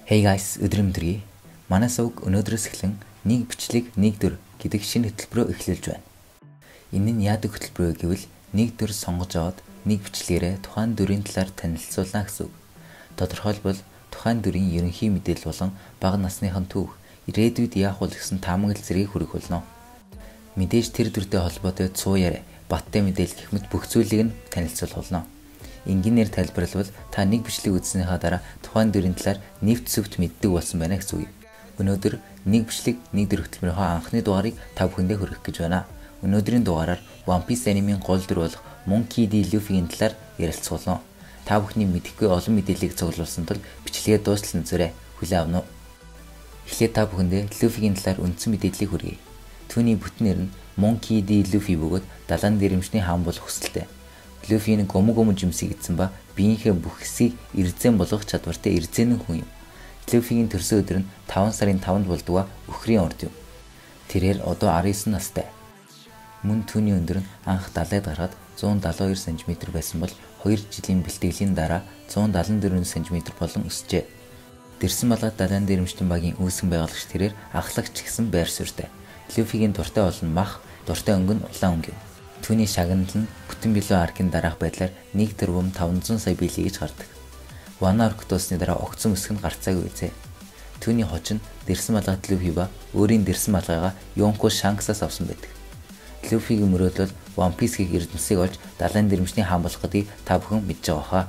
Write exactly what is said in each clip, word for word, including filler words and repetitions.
Hey guys, өдрийн мэндийг. Манай сувг өнөөдрөөс эхлэн нэг бичлэг нэг дөр гэдэг шинэ хөтөлбөрөөр эхлүүлж байна. Энэ нь яадаг хөтөлбөр вэ гэвэл нэг дөр сонгож аваад нэг бичлэгээрээ тухайн дүрийн талаар танилцуулна гэсэн үг. Тодорхойлбол тухайн дүрийн ерөнхий мэдээлэл болон бага насныхын түүх, ирээдүйд яах вэ гэсэн таамаглал зэргийг хүргэх болно. Мэдээж тэр дүртэй холбоотой цуу яриа, баттай мэдээлэл гэх мэт бүх зүйлийг нь танилцуулах болно. Энгийнээр тайлбарлавал та нэг бичлэг үзснийхаа дараа тухайн дүрийн талаар нэвт сүвт мэддэг болсон байна гэсэн үг. Өнөөдөр нэг бичлэг нэг дөр хөтөлбөрийнхөө анхны дугаарыг та бүхэндээ хүргэх гэж байна. Өнөөдрийн дугаараар One Piece анимын гол дүр болох Monkey D. Luffy-гийн талаар ярилцуулна. Та бүхний мэдэхгүй олон мэдээллийг цуглуулсан тул бичлэгээ дуустал нүцээрээ хүлээн авна уу. Эхлээд та бүхэндээ Luffy-гийн талаар үндсэн мэдээллийг хүргэе. Түүний бүтнээр нь Monkey D. Luffy бөгөөд далайн дэрэмжний хаан болох хүсэлтэй. Luffy нь гомо гомо жимсийг эзэн ба биеийнхээ бүх хэсгийг эрзэн болгох чадвартай эрзэнэн хүн юм. Luffy-гийн төрсөн өдөр нь таван сарын таванд болдгоо өхрийн урд юм. Тэрээр одоо арван девять настай. Мөн түүний өндөр нь анх далайд гарахад зуун далайн хоёр сантиметр байсан бол хоёр жилийн бэлтгэлийн дараа зуун далайн дөрвөн сантиметр болон өсжээ. Дэрсэн балгад далайн дэрэмжтэн багийн үүсгэн байгуулагч тэрээр ахлагч гэсэн байр суурьтай. Luffy-гийн дуртай бол нь мах, дуртай өнгө нь улаан өнгө юм. Түүний шагнал нь бүтэн билүү аркын дараах байдлаар нэг тэрбум таван зуун сая билий гэж гардаг. Вано арк дуусны дараа огцон өсгөн гарцаагүй үзээ. Түүний хоч нь дэрсэн малгайд Luffy ба өөрийн дэрсэн малгайгаа Yonko Shanks-аас авсан байдаг. Luffy-гийн мөрөөдөл One Piece-ийг эрдэнсийг олж далайн дэрэмжний хаан болох гэдгийг та бүхэн мэдж байгаа хаа.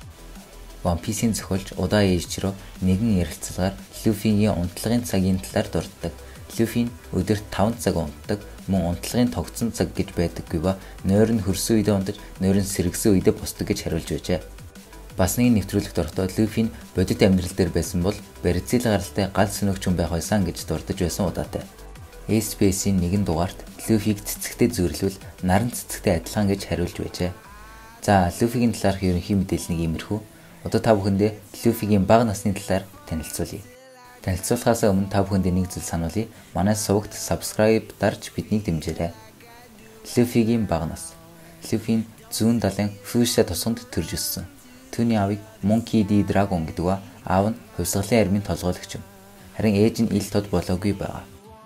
One Piece-ийн зохиолч Oda Eiichiro нэгэн ярилцлагаар Luffy-гийн унтлагын цагийн талаар дурддаг. Luffy нь өдөрт таван цаг унтдаг, мөн унтлагын тогтсон цаг гэж байдаггүй ба нойр нь хөрсөн үедээ унтаж, нойр нь сэргсэн үедээ босдог гэж хариулж байжээ. Бас нэг нэвтрүүлэгт орохдоо Luffy нь бодит амьдрал дээр байсан бол Барзил гаралтай гал сөнөгч хүн байх байсан гэж дурдж байсан удаатай. Ace Space-ийн нэгэн дугаарт Luffy-г цэцэгтэй зүйрлвэл наран цэцэгтэй адилхан гэж хариулж байжээ. За, Luffy-гийн талаарх ерөнхий мэдээлэл нэг иймэрхүү. Одоо та бүхэндээ Luffy-гийн бага насны талаар танилцуулъя. Танилцуулахаас өмнө та бүхэндээ нэг зүйл сануулъя. Манай сувагт subscribe дарж биднийг дэмжээрэй. Luffy-гийн бага нас. Luffy нь зүүн далайн Fuchsia тосгонд төрж өссөн. Түүний аавыг Monkey D. Dragon гэдэг ба аав нь хувьсгалын армийн толгойлагч юм. Харин ээж нь ил тод болоогүй байгаа.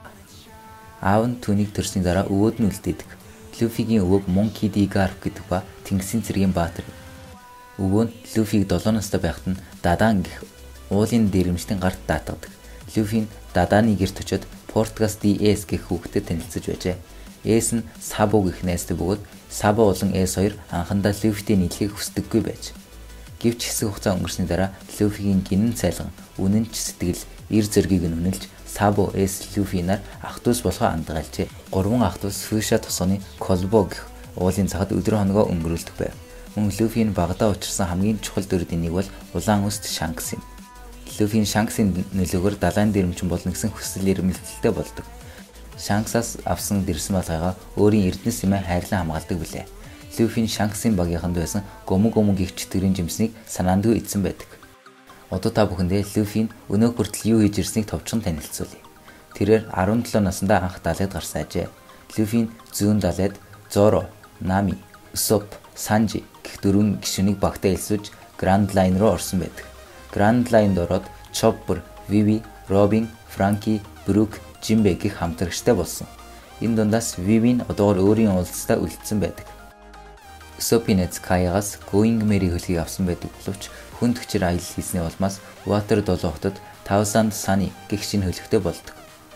Аав нь түүнийг төрсний дараа өвөөд нь үлдээдэг. Luffy-гийн өвөөг Monkey D. Garp гэдэг ба Тэнгисийн цэргийн баатар. Өвөө нь Luffy-г долоо настай байхад нь Дадан гэх уулын дэрэмжтэн гарт даатгадаг. Luffy нь Даданы гэрт очиод Portgas D. S гэх хүүхдэд танилцж байжээ. S нь Sabo гэх найзтай бөгөөд Sabo болон S хоёр анхандаа Luffy-тэй нийлхийг хүсдэггүй байж. Гэвч хэсэг хугацаа өнгөрсний дараа Luffy-гийн гинэн цайлган, үнэнч сэтгэл, эр зөргийг нь үнэлж Sabo, S, Luffy нар ах дүүс болохоо андгаалжээ. Гурван ах дүүс Fuchsia тосгоны Kolbo гэх уулын цагад өдөр хоногоо өнгөрүүлдэг байв. Мөн Luffy нь багадаа учирсан хамгийн чухал дүрийн нэг бол улаан үст Shanks юм. Luffy нь Shanks-ийн нөлөөгөөр далайн дэрэмжин болно гэсэн хүсэл эрмэлзэлтэй болдог. Shanks-аас авсан дэрсэн малгайгаа өөрийн эрдэнэс юмаа хайрлан хамгаалдаг билээ. Luffy нь Shanks-ийн багийнханд байсан гомо гомо гих чөтгөрийн жимснийг санаандгүй эзэн байдаг. Одоо та бүхэндээ Luffy нь өнөө хүртэл юу хийж ирснийг товчхон танилцуулъя. Тэрээр арван долоо наснда анх далайд гарсан ажээ. Luffy нь зүүн далайд Zoro, Nami, Usopp, Sanji гэх дөрвөн гишүүнийг багтаа элсвэж Grand Line руу орсон байдаг. Grand Line-д ороод Chopper, Vivi, Robin, Franky, Brook, Jinbe гэх хамтрагчтай болсон. Энэ дундаас Vivi нь одоогоор өөрийн уулзалтаа үлдсэн байдаг. Usopp-ийн эз Kai-гаас Going Merry хөлгийг авсан байдаг боловч хүнд хүчээр аялал хийсний улмаас Water долоо хотод Thousand Sunny гэх шинэ хөлөгтэй болдог.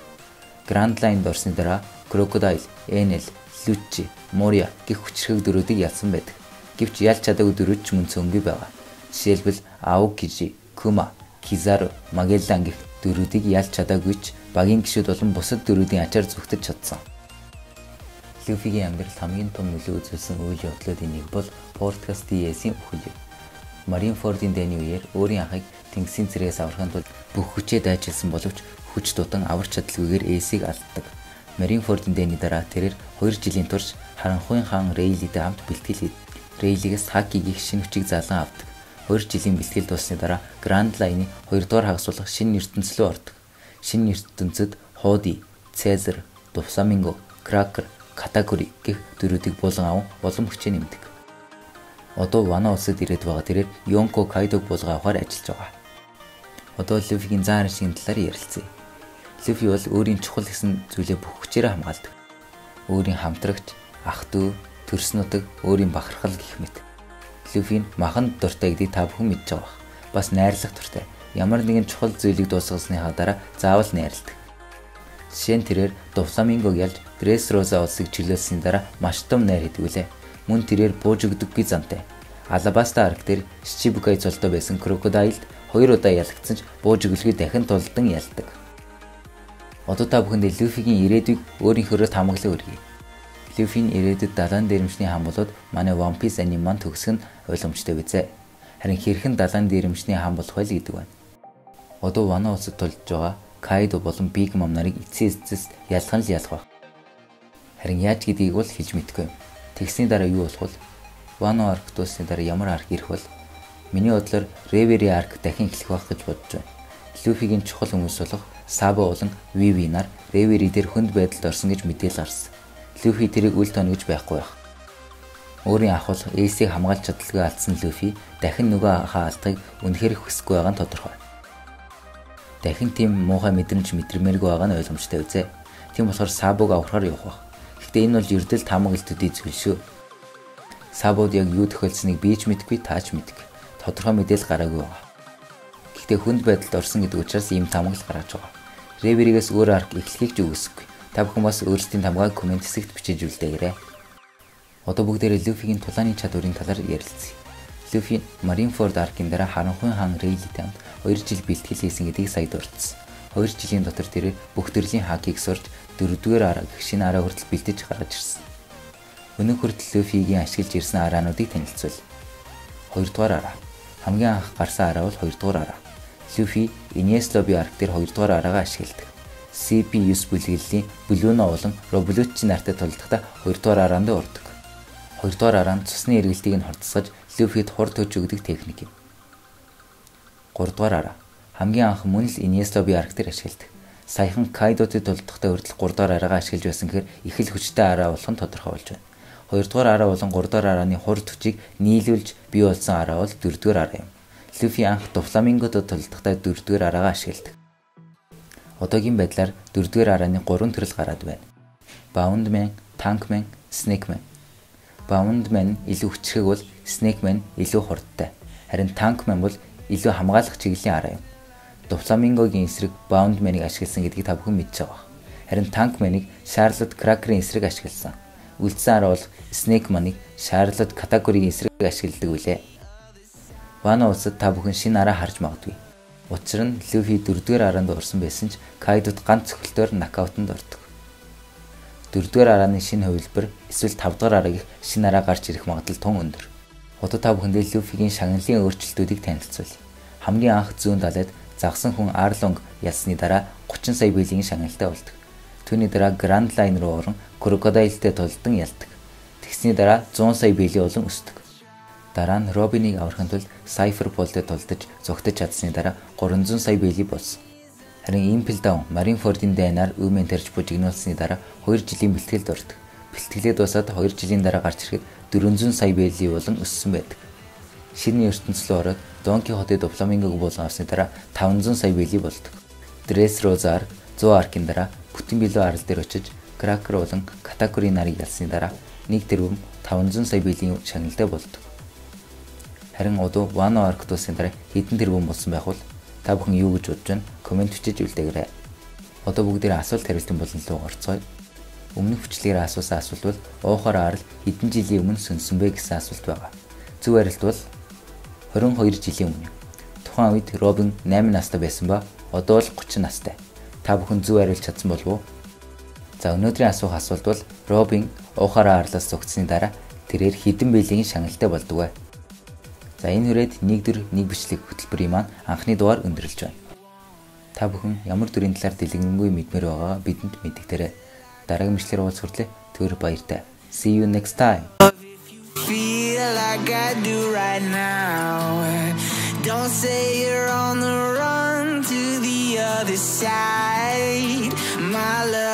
Grand Line-д орсны дараа Crocodile, Enel, Lucci, Moria гэх хүчрхэг дөрүүдийг ялсан байдаг. Гэвч ялж чадаагүй дөрүүд ч мөн цөөнгүй байгаа. Жишээлбэл Aokiji, Kuma, Kizaru, Magellan гэх дөрүүдийг ялж чадаагүй ч багийн гишүүд болон бусад дөрүүдийн ачаар зүгтэж чадсан. Luffy-гийн амьдралд хамгийн том нөлөө үзүүлсэн үйл явдлуудын нэг бол Portgas D. S-ийн үхэл юм. Marineford-ийн дайны үеэр өөрийн ахыг Тэнгисийн цэргээс аврахын тулд бүх хүчээ дайчилсан боловч хүч тутан аварч чадалгүйгээр S-ийг алддаг. Marineford-ийн дайны дараа тэрээр хоёр жилийн турш харанхуйн хаан Rayleigh-тэй хамт бэлтгэл хийдэг. Rayleigh-ээс Haki гэх шинэ хүчийг заалан авдаг. хоёр жилийн бэлтгэл дуусны дараа Grand Line-ы хоёрдугаар хагас болох шинэ ертөнцийн рүү ордог. Шинэ ертөнцид Hody, Caesar, Doflamingo, Cracker, Katakuri гэх дөрүүдийг булан аван улам хүчээ нэмдэг. Одоо Wano улсад ирээд байгаа тэрээр Yonko Kaido-г булгаа авахар ажиллаж байгаа. Одоо Люфигийн зан аршийн талаар ярилцъя. Люфи бол өөрийн чухал гэсэн зүйлээ бүх хүчээр хамгаалдаг. Өөрийн хамтрагч, ах дүү, төрс нутаг, өөрийн бахархал гэх мэт. Люфи нь маханд дуртай гэдгийг та бүхэн мэдж байгаа бах. Бас найрлах дуртай. Ямар нэгэн чухал зүйлийг дуусгасныхаа дараа заавал найрладаг. Жишээ нь тэрээр Doflamingo ялж Dressrosa улсыг чиглүүлсэний дараа маш том найр хэдгүүлээ. Мөн тэрээр бууж өгдөггүй зантай. Alabasta арк дээр Shichibukai цолтой байсан крокодилд хоёр удаа ялагдсан ч бууж өглөгийг дахин тулдан ялдаг. Одоо та бүхэнд Люфигийн ирээдүйг өөрийнхөөрөө таамаглан өргөе. Люфиний ирээдүйд далайн дээрэмчний хам болоод манай One Piece анime маань төгсөх нь ойлгомжтой бизээ. Харин хэрхэн далайн дээрэмчний хам болох вэ гэдэг байна. Одоо Wano улсад тулж байгаа Kaido болон Big Mom нарыг эцсийн эцэст ялах нь л ялах баг. Харин яаж гэдгийг бол хэлж мэдэхгүй. Тэгсний дараа юу болох вэ? Wano арк дуусны дараа ямар арк ирэх вэ? Миний бодлоор Reverie арк дахин эхлэх байх гэж бодож байна. Люфигийн чухал хүмүүс болох Sabo болон Vivi нар Reverie дээр хүнд байдалд орсон гэж мэдээлэл гарсан. Люфи тэрийг үл тоно гэж байхгүй байх. Өөрийн ах бол Ace-ийг хамгаалж чадлагаа алдсан Люфи дахин нөгөө ахаа алдахыг үнэхээр хүсэхгүй байгаа нь тодорхой. Дахин тийм муухай мэдрэмж мэдрэмээргүй байгаа нь ойлгомжтой үзье. Тийм болохоор Sabo-г аврахаар явах байх. Гэхдээ энэ бол ердөө таамаглалтуудын зүйл шүү. Sabo-д яг юу тохиолдсныг би ч мэдэхгүй, та ч мэдгүй. Тодорхой мэдээлэл гараагүй байгаа. Гэхдээ хүнд байдалд орсон гэдэг учраас ийм таамаглал гаргаж байгаа. Reverie-гээс өөр арк эхлэхийг ч үгүйсэхгүй. Та бүхэн бас өөрсдийн тамгааг комент хэсэгт бичиж үлдээгээрэй. Одоо бүгдээрээ Люфигийн тулааны чадварын талаар ярилцъя. Люфи Marineford аркын дараа харанхуй хаан Rayleigh-тэй хамт хоёр жил бэлтгэл хийсэн гэдгийг сая дурдсан. хоёр жилийн дотор тэрээр бүх төрлийн хакийг сурч дөрөвдүгээр араа гэх шинэ араа хүртэл бэлдэж гаргаж ирсэн. Өнөө хүртэл Люфигийн ашиглаж ирсэн араануудыг танилцуул. хоёрдугаар араа. Хамгийн анх гарсан араа бол хоёрдугаар араа. Люфи Enies Lobby арк дээр хоёрдугаар араагаа ашигладаг. си пи девять бүлэглэлийн Blueno болон Roblucci нартай тулдахдаа хоёрдугаар араанд ордог. Хоёрдугаар араа нь цусны эргэлтийг нь хордсгож Люфид хур төж өгдөг техник юм. гуравдугаар араа. Хамгийн анх мөн л Enies Lobby арк дээр ашигладаг. Саяхан Kaido-тэй тулдахдаа хүртэл гуравдугаар араагаа ашиглаж байсан гэхээр их л хүчтэй араа болох нь тодорхой болж байна. хоёрдугаар араа болон гуравдугаар арааны хур төжийг нийлүүлж бий болсон араа бол дөрөвдүгээр араа юм. Люфи анх Doflamingo-д тулдахдаа дөрөвдүгээр араагаа ашигладаг. Одоогийн байдлаар дөрөвдүгээр арааны гурван төрөл гараад байна. Boundman, Tankman, Snakeman. Boundman илүү хүчрхэг бол Snakeman илүү хурдтай. Харин Tankman бол илүү хамгаалах чиглэлийн араа юм. Doflamingo-гийн эсрэг Boundman-ыг ашигласан гэдгийг та бүхэн мэдж байгаа. Харин Tankman-ыг Charlotte Cracker-ийн эсрэг ашигласан. Үлдсэн араа бол Snakeman-ыг Charlotte Katakuri-ийн эсрэг ашигладаг үлээ. Wano улсад та бүхэн шинэ араа харж магадгүй. Учир нь Люфи дөрөвдүгээр араанд орсон байсан ч Kaido-д ганц цогцолтоор нокаутанд ордог. дөрөвдүгээр арааны шинэ хувилбар эсвэл тавдугаар араа гэх шинэ араа гарч ирэх магадлал тун өндөр. Одоо та бүхэндээ Люфигийн шагналын өөрчлөлтүүдийг танилцуулъя. Хамгийн анх зүүн далайд загсан хүн Arlong ялсны дараа гучин сая биелийн шагналтай болдог. Түүний дараа Grand Line руу орон Crocodile-тэй тулдан ялдаг. Тэгсний дараа зуун сая биелийн улан өсдөг. Дараа нь Robin-ыг аврахын тулд Cypher Ball-тэй тулдаж зогтож чадсны дараа гурван зуун сая биелий болсон. Харин Impel Down Marineford-ийн дайнаар Umen тарьж бужигнуулсны дараа хоёр жилийн бэлтгэлд ордог. Бэлтгэлээ дуусаад хоёр жилийн дараа гарч ирэхэд дөрвөн зуун сая биелий болон өссөн байдаг. Шинэ ертөнцийн рүү ороод Don Quixote Doflamingo-г болон авсны дараа таван зуун сая биелий болдог. Dressrosa арк сто аркийн дараа бүтэн билүү арал дээр очиж Cracker болон Katakuri нарыг ялсны дараа нэг тэрбум таван зуун сая биелийн шагналтай болдог. Харин одоо Wano арк дуусны дараа хэдэн тэрбум болсон байх вэ? Та бүхэн юу гэж бодож байна? Комент бичиж үлдээгээрэй. Одоо бүгдээрээ асуулт хариултын болон руу орцгоё. Өмнөх хүчлэгээр асуусан асуулт бол уухаар арал хэдэн жилийн өмнө сүнсэн бэ гэсэн асуулт байгаа. Зөв хариулт бол хорин хоёр жилийн өмнө. Тухайн үед Robin найман настай байсан ба одоо л гучин настай. Та бүхэн зөв хариулж чадсан болов уу? За өнөөдрийн асуух асуулт бол Robin уухаар арлаас зогцсны дараа тэрээр хэдэн биелийн шагналтай болдог вэ? За энэ хүрээд нэг дөр нэг бичлэг хөтөлбөрийн маань анхны дугаар өндөрлөж байна. Та бүхэн ямар төрлийн талаар дэлгэнэнгүй мэдмээр байгаагаа бидэнд мэдгдээрэй. Дараагийн бичлэгээр уулзах хүртэл түр баяртай. See you next time. Feel like I do right now. Don't say you're on the run to the other side. My love